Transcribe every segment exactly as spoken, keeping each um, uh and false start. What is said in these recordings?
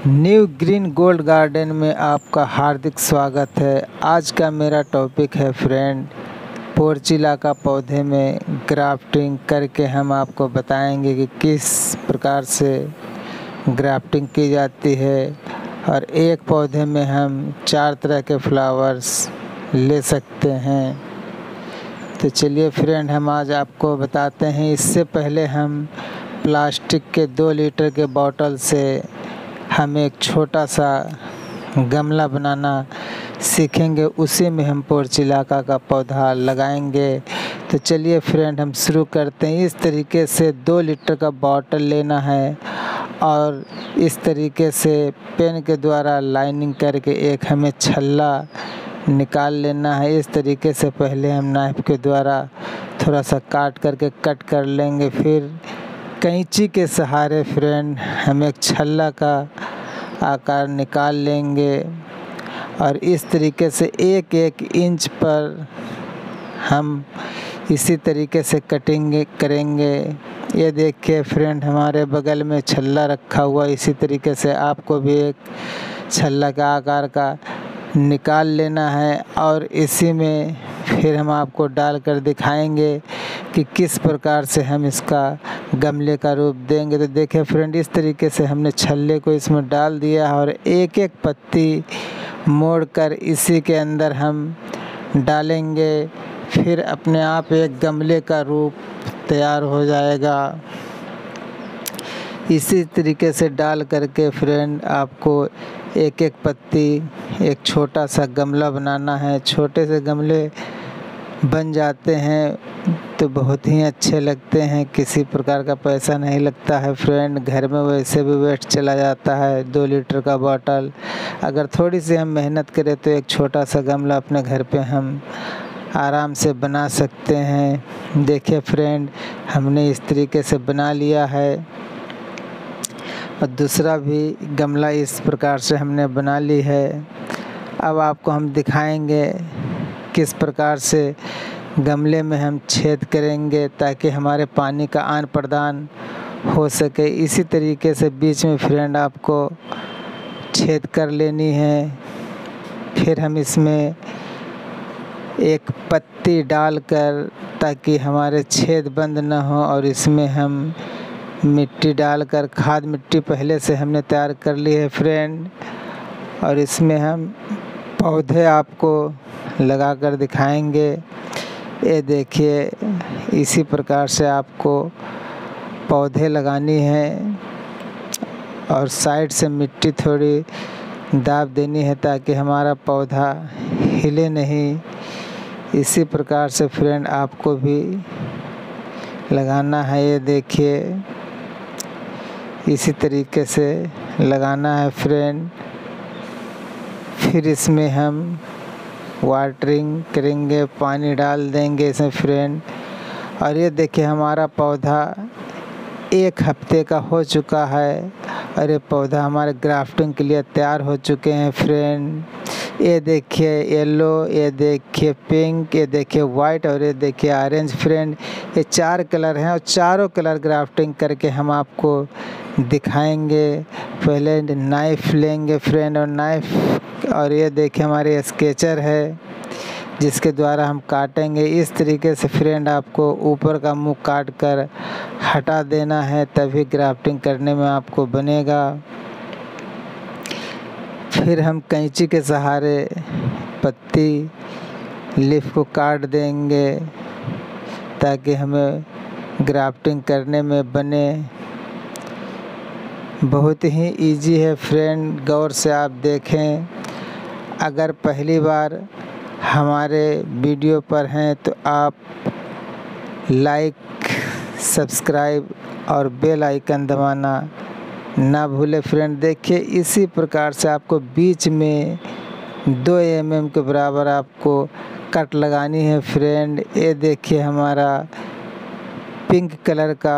New green gold garden में आपका हार्दिक स्वागत है। आज का मेरा टॉपिक है फ्रेंड, पोर्चिला का पौधे में ग्राफ्टिंग करके हम आपको बताएंगे कि किस प्रकार से ग्राफ्टिंग की जाती है और एक पौधे में हम चार तरह के फ्लावर्स ले सकते हैं। तो चलिए फ्रेंड, हम आज आपको बताते हैं। इससे पहले हम प्लास्टिक के दो लीटर के बोतल से हम एक छोटा सा गमला बनाना सीखेंगे, उसी में हम पोर्चिलाका का पौधा लगाएंगे। तो चलिए फ्रेंड, हम शुरू करते हैं। इस तरीके से दो लीटर का बॉटल लेना है और इस तरीके से पेन के द्वारा लाइनिंग करके एक हमें छल्ला निकाल लेना है। इस तरीके से पहले हम नाइफ के द्वारा थोड़ा सा काट करके कट कर लेंगे। फिर कैंची के सहारे फ्रेंड हम एक छल्ला का आकार निकाल लेंगे और इस तरीके से एक एक इंच पर हम इसी तरीके से कटिंग करेंगे। ये देखिए फ्रेंड, हमारे बगल में छल्ला रखा हुआ। इसी तरीके से आपको भी एक छल्ला का आकार का निकाल लेना है और इसी में फिर हम आपको डाल कर दिखाएंगे कि किस प्रकार से हम इसका गमले का रूप देंगे। तो देखिए फ्रेंड, इस तरीके से हमने छल्ले को इसमें डाल दिया और एक एक पत्ती मोड़कर इसी के अंदर हम डालेंगे। फिर अपने आप एक गमले का रूप तैयार हो जाएगा। इसी तरीके से डाल करके फ्रेंड आपको एक एक पत्ती एक छोटा सा गमला बनाना है। छोटे से गमले बन जाते हैं तो बहुत ही अच्छे लगते हैं, किसी प्रकार का पैसा नहीं लगता है फ्रेंड। घर में वैसे भी वेस्ट चला जाता है दो लीटर का बॉटल। अगर थोड़ी सी हम मेहनत करें तो एक छोटा सा गमला अपने घर पे हम आराम से बना सकते हैं। देखिए फ्रेंड, हमने इस तरीके से बना लिया है और दूसरा भी गमला इस प्रकार से हमने बना ली है। अब आपको हम दिखाएंगे किस प्रकार से गमले में हम छेद करेंगे ताकि हमारे पानी का आदान प्रदान हो सके। इसी तरीके से बीच में फ्रेंड आपको छेद कर लेनी है। फिर हम इसमें एक पत्ती डालकर, ताकि हमारे छेद बंद न हो, और इसमें हम मिट्टी डालकर, खाद मिट्टी पहले से हमने तैयार कर ली है फ्रेंड, और इसमें हम पौधे आपको लगा कर दिखाएंगे। ये देखिए, इसी प्रकार से आपको पौधे लगानी है और साइड से मिट्टी थोड़ी दाब देनी है ताकि हमारा पौधा हिले नहीं। इसी प्रकार से फ्रेंड आपको भी लगाना है। ये देखिए, इसी तरीके से लगाना है फ्रेंड। फिर इसमें हम वाटरिंग करेंगे, पानी डाल देंगे इसमें फ्रेंड। और ये देखिए, हमारा पौधा एक हफ्ते का हो चुका है और ये पौधा हमारे ग्राफ्टिंग के लिए तैयार हो चुके हैं फ्रेंड। ये देखिए येलो, ये देखिए पिंक, ये देखिए वाइट और ये देखिए ऑरेंज फ्रेंड। ये चार कलर हैं और चारों कलर ग्राफ्टिंग करके हम आपको दिखाएंगे। पहले नाइफ लेंगे फ्रेंड और नाइफ, और ये देखिए हमारे स्केचर है जिसके द्वारा हम काटेंगे। इस तरीके से फ्रेंड आपको ऊपर का मुंह काट कर हटा देना है, तभी ग्राफ्टिंग करने में आपको बनेगा। फिर हम कैंची के सहारे पत्ती लीफ को काट देंगे ताकि हमें ग्राफ्टिंग करने में बने। बहुत ही इजी है फ्रेंड, गौर से आप देखें। अगर पहली बार हमारे वीडियो पर हैं तो आप लाइक, सब्सक्राइब और बेल आइकन दबाना ना भूले फ्रेंड। देखिए, इसी प्रकार से आपको बीच में दो एम एम के बराबर आपको कट लगानी है फ्रेंड। ये देखिए हमारा पिंक कलर का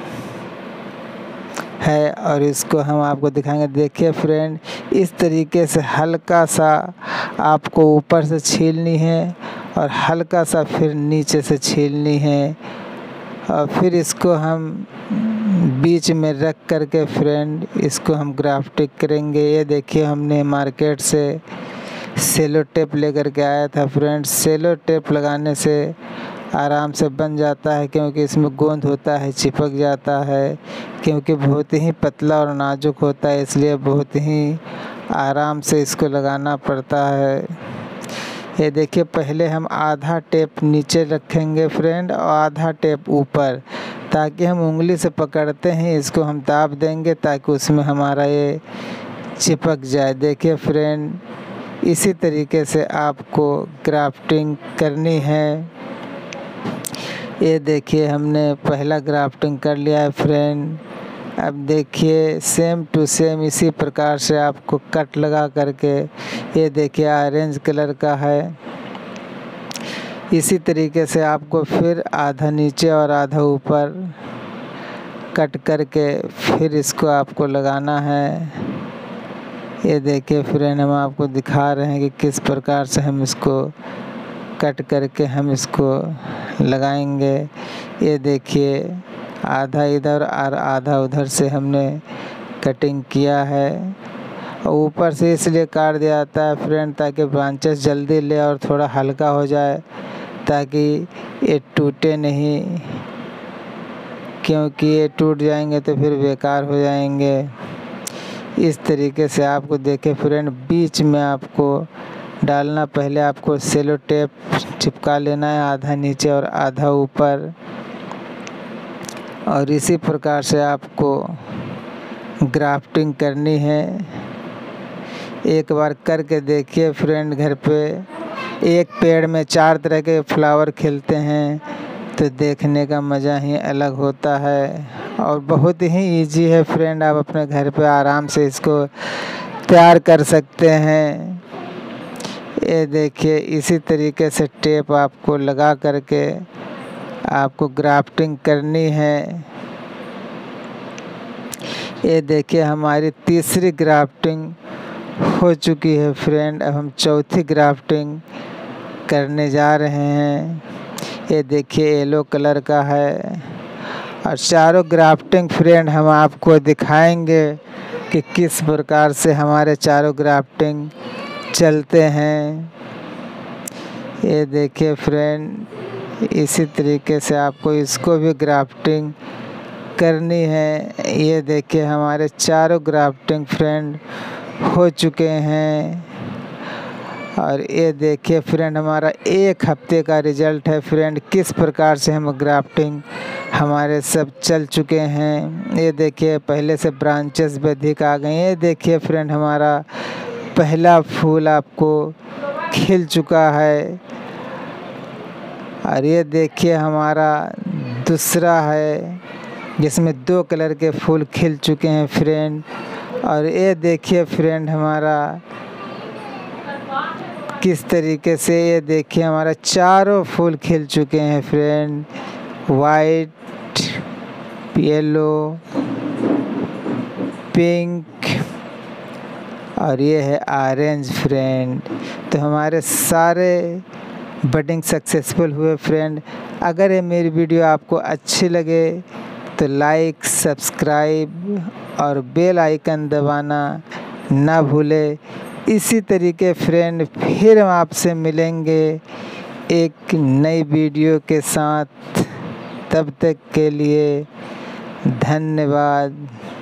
है और इसको हम आपको दिखाएंगे। देखिए फ्रेंड, इस तरीके से हल्का सा आपको ऊपर से छीलनी है और हल्का सा फिर नीचे से छीलनी है और फिर इसको हम बीच में रख कर के फ्रेंड इसको हम ग्राफ्टिंग करेंगे। ये देखिए हमने मार्केट से सेलो टेप लेकर के आया था फ्रेंड। सेलो टेप लगाने से आराम से बन जाता है, क्योंकि इसमें गोंद होता है, चिपक जाता है, क्योंकि बहुत ही पतला और नाजुक होता है, इसलिए बहुत ही आराम से इसको लगाना पड़ता है। ये देखिए पहले हम आधा टेप नीचे रखेंगे फ्रेंड और आधा टेप ऊपर, ताकि हम उंगली से पकड़ते हैं इसको हम दाब देंगे ताकि उसमें हमारा ये चिपक जाए। देखिए फ्रेंड, इसी तरीके से आपको ग्राफ्टिंग करनी है। ये देखिए हमने पहला ग्राफ्टिंग कर लिया है फ्रेंड। अब देखिए सेम टू सेम इसी प्रकार से आपको कट लगा करके, ये देखिए ऑरेंज कलर का है, इसी तरीके से आपको फिर आधा नीचे और आधा ऊपर कट करके फिर इसको आपको लगाना है। ये देखिए फ्रेंड, हम आपको दिखा रहे हैं कि किस प्रकार से हम इसको कट करके हम इसको लगाएंगे। ये देखिए आधा इधर और आधा उधर से हमने कटिंग किया है, और ऊपर से इसलिए काट दिया जाता है फ्रेंड ताकि ब्रांचेस जल्दी ले और थोड़ा हल्का हो जाए, ताकि ये टूटे नहीं, क्योंकि ये टूट जाएंगे तो फिर बेकार हो जाएंगे। इस तरीके से आपको देखे फ्रेंड, बीच में आपको डालना, पहले आपको सेलो टेप चिपका लेना है आधा नीचे और आधा ऊपर, और इसी प्रकार से आपको ग्राफ्टिंग करनी है। एक बार करके देखिए फ्रेंड, घर पे एक पेड़ में चार तरह के फ्लावर खिलते हैं तो देखने का मज़ा ही अलग होता है, और बहुत ही इजी है फ्रेंड। आप अपने घर पे आराम से इसको तैयार कर सकते हैं। ये देखिए इसी तरीके से टेप आपको लगा करके आपको ग्राफ्टिंग करनी है। ये देखिए हमारी तीसरी ग्राफ्टिंग हो चुकी है फ्रेंड। अब हम चौथी ग्राफ्टिंग करने जा रहे हैं। ये देखिए येलो कलर का है, और चारों ग्राफ्टिंग फ्रेंड हम आपको दिखाएंगे कि किस प्रकार से हमारे चारों ग्राफ्टिंग चलते हैं। ये देखिए फ्रेंड, इसी तरीके से आपको इसको भी ग्राफ्टिंग करनी है। ये देखिए हमारे चारों ग्राफ्टिंग फ्रेंड हो चुके हैं, और ये देखिए फ्रेंड हमारा एक हफ्ते का रिजल्ट है फ्रेंड, किस प्रकार से हम ग्राफ्टिंग हमारे सब चल चुके हैं। ये देखिए पहले से ब्रांचेस भी अधिक आ गए। ये देखिए फ्रेंड हमारा पहला फूल आपको खिल चुका है, और ये देखिए हमारा दूसरा है जिसमें दो कलर के फूल खिल चुके हैं फ्रेंड। और ये देखिए फ्रेंड हमारा किस तरीके से, ये देखिए हमारा चारों फूल खिल चुके हैं फ्रेंड, वाइट, येलो, पिंक, और ये है ऑरेंज फ्रेंड। तो हमारे सारे बडिंग सक्सेसफुल हुए फ्रेंड। अगर ये मेरी वीडियो आपको अच्छी लगे तो लाइक, सब्सक्राइब और बेल आइकन दबाना ना भूले। इसी तरीके फ्रेंड फिर हम आपसे मिलेंगे एक नई वीडियो के साथ। तब तक के लिए धन्यवाद।